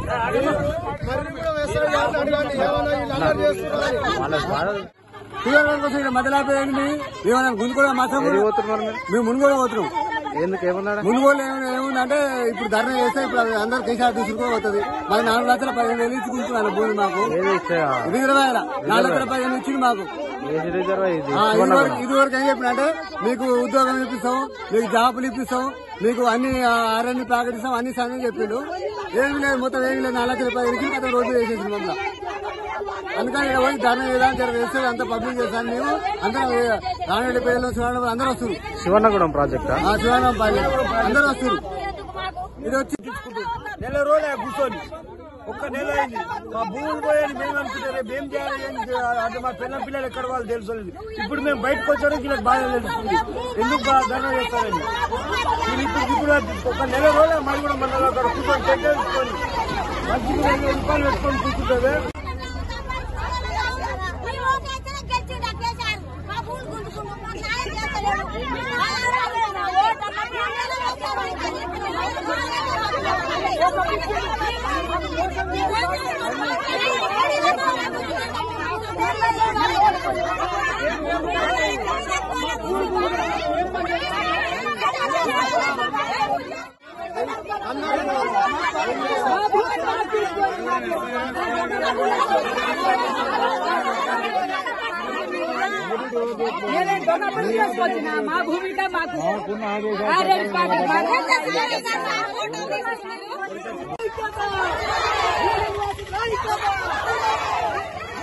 మధ్యలోపోయింది ఏమన్నా గుంజుకోవడం మాత్రం మేము మునుగోలు పోతున్నాం. ఎందుకు ఏమన్నాడు? మునుగోలు ఏముందంటే ఇప్పుడు ధర్నా చేస్తే ఇప్పుడు అందరు కేసీఆర్ తీసుకుపోతుంది. మరి 4,15,000 ఇచ్చుకుంటున్నాను భూమి మాకు రిజర్వాయర్ 4,15,000 ఇచ్చింది మాకు. ఇదివరకు ఏం చెప్పినంటే మీకు ఉద్యోగం ఇప్పిస్తాం, మీకు జాబులు ఇప్పిస్తాం, మీకు అన్ని ఆర్ఎన్ని ప్యాకెట్ ఇస్తాం, అన్ని సమయం చెప్పిండు. ఏమి లేదు, మొత్తం ఏమి లేదు. 4,15,000 అతను రోజు వేసేసి మమ్మల్ని. అందుకని ఇక్కడ పోయి ధర్నా చేయడానికి వేస్తే అంతా పబ్లిక్ చేస్తాను. మేము అందరం రాణిపేటలో శివన్న అందరూ వస్తారు. శివన్నగూడెం ప్రాజెక్ట్ శివన్నపల్లి అందరూ వస్తారు. ఇది వచ్చి నెల రోజులు కూర్చొని ఒక్క నెల అయింది. మా భూములు పోయాలి మేము అనుకుంటే రేపు ఏం చేయాలి అంటే మా పిల్లలు ఎక్కడ వాళ్ళు తెలుసుకోలేదు. ఇప్పుడు మేము బయటకు వచ్చారు ఇలా బాధ తెలుస్తుంది. ఎందుకు ధర్నా చేస్తారని ఇప్పుడు ఒక నెల రోజులు మరి కూడా మన అక్కడ కూర్చొని చెక్కేసుకొని మంచిగా 2,000 రూపాయలు పెట్టుకొని కూర్చుంటే మా భూమిగా మాకు